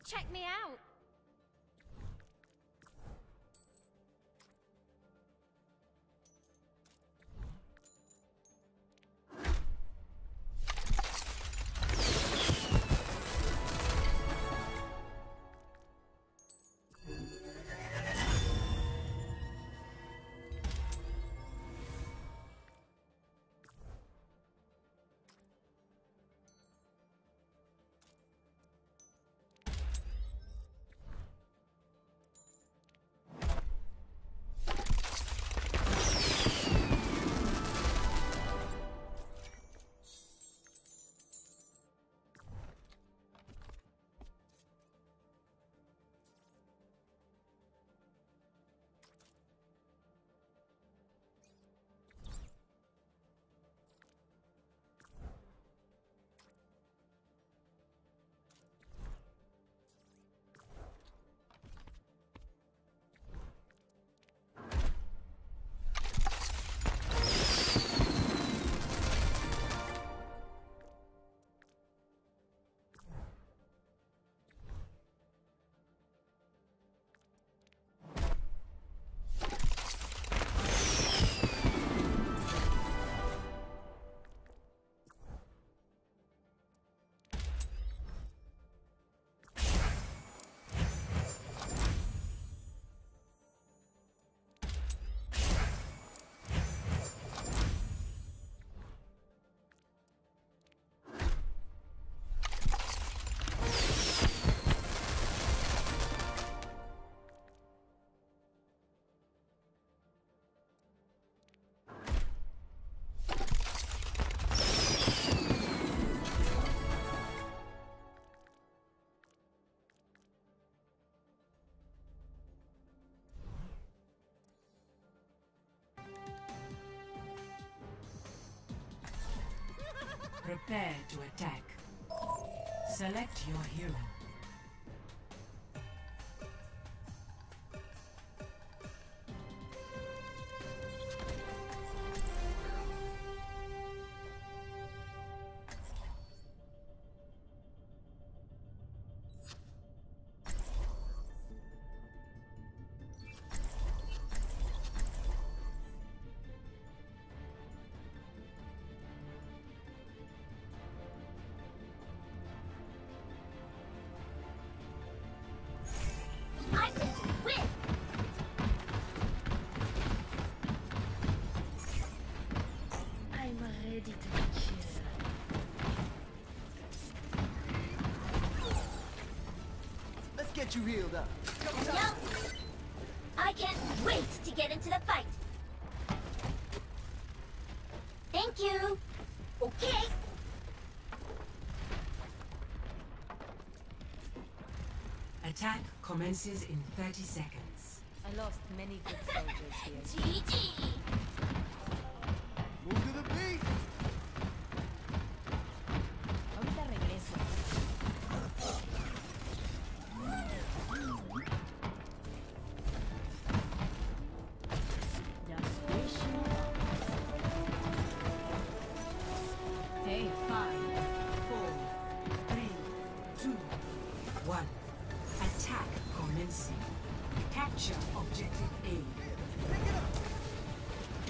Check me out. Prepare to attack. Select your hero. Get you healed up. Yup. I can't wait to get into the fight. Thank you. Okay. Attack commences in 30 seconds. I lost many good soldiers here. GG. Move to the beat. Ahorita regreso. Hey, 5, 4, 3, 2, 1. Attack commencing. Capture objective A.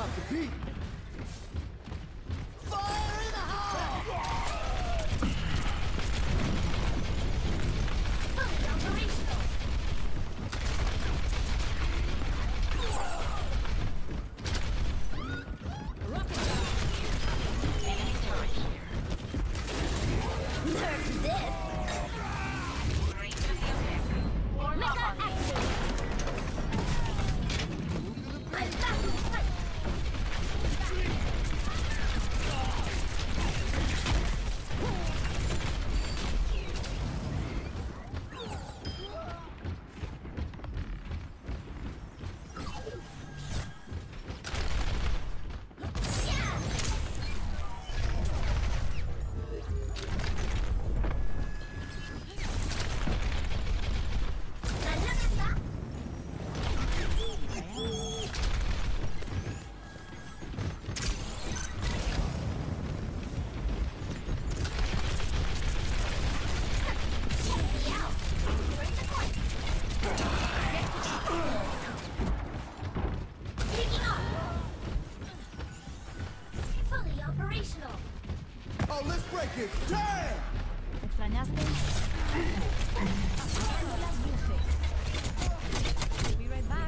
Drop the beat. Fire in the hole! Fully operational. Enemy turret here. Nerf this. Range of the objective. Mega action. I'm back in fight. Fully operational. Oh, let's break it. Damn! ¿Extrañaste? Apagando las luces. Be right back.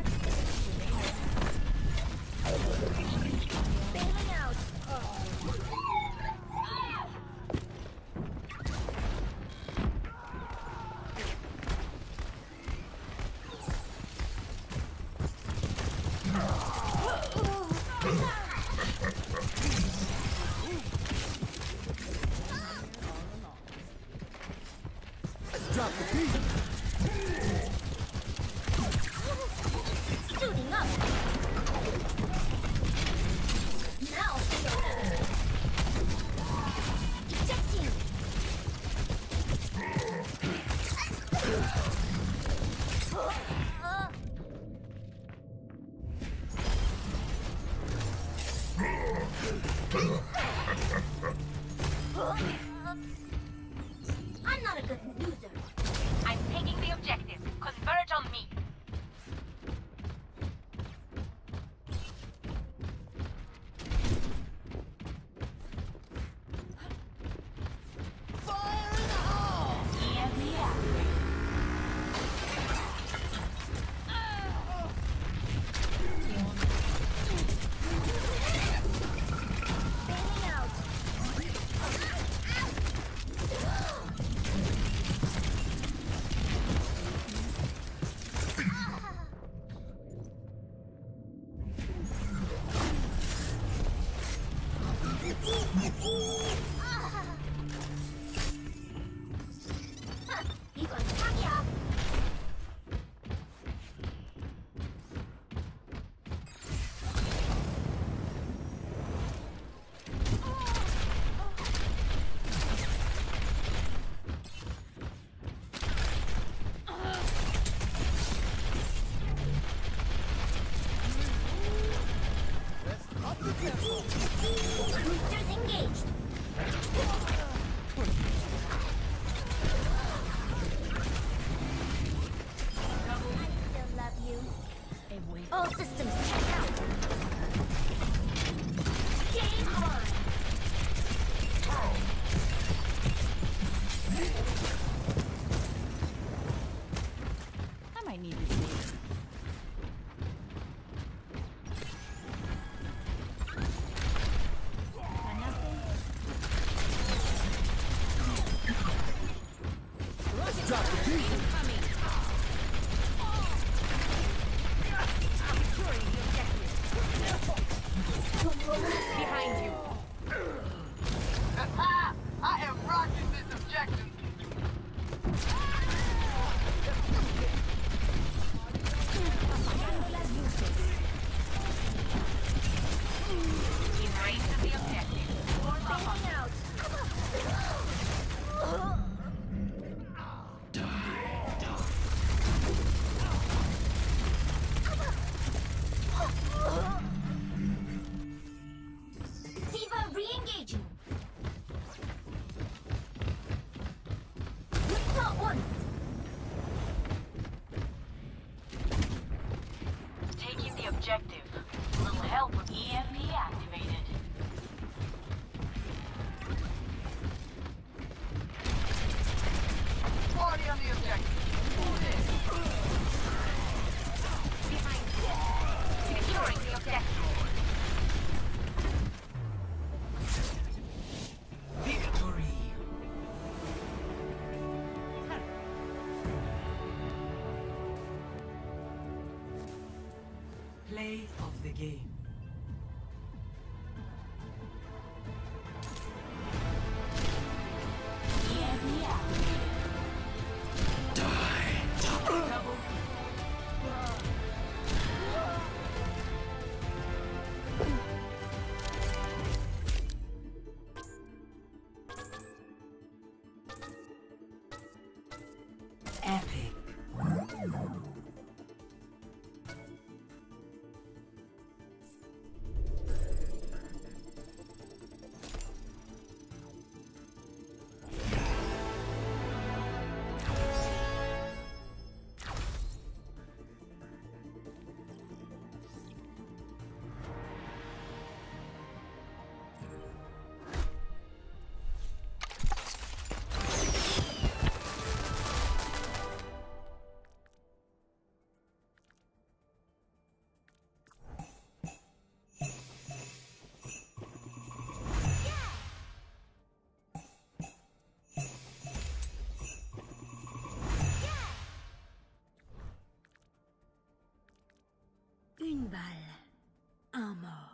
Bailing out. Drop the beat. Suiting up. Now. Ejecting. I'm not a good loser. I'm taking the objective. Converge on me. Fire in the hole! EMP activated. Bailing out. 이건 사기야. Up the tempo. Boosters engaged. I still love you. All systems checked out. Game on. I might need this. Drop the beat. Behind you. I am rocking this objective. Apagando las luces. In range of the objective. Bailing out. D.Va re-engaging. Withdraw one. Taking the objective. A little Help EMP activated. Party on the objective. Behind you. Securing the objective. Victory. Play of the game. EMP activated. Double. Epic. Une balle, un mort.